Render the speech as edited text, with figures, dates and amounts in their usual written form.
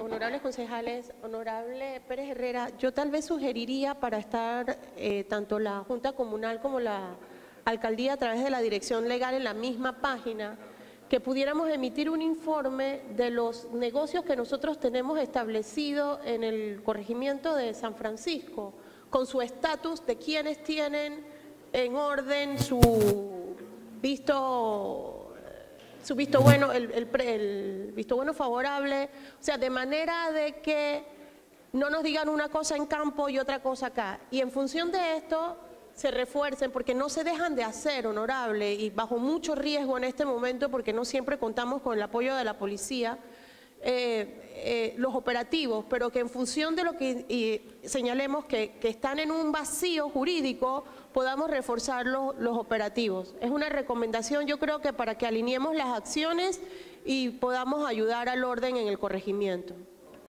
honorables concejales, honorable Pérez Herrera, yo tal vez sugeriría para estar tanto la Junta Comunal como la Alcaldía a través de la Dirección Legal en la misma página, que pudiéramos emitir un informe de los negocios que nosotros tenemos establecido en el corregimiento de San Francisco, con su estatus de quienes tienen en orden su visto bueno, el visto bueno favorable, o sea, de manera de que no nos digan una cosa en campo y otra cosa acá. Y en función de esto se refuercen, porque no se dejan de hacer, honorable, y bajo mucho riesgo en este momento, porque no siempre contamos con el apoyo de la policía, los operativos, pero que en función de lo que señalemos que están en un vacío jurídico, podamos reforzar los operativos. Es una recomendación, yo creo, que para que alineemos las acciones y podamos ayudar al orden en el corregimiento.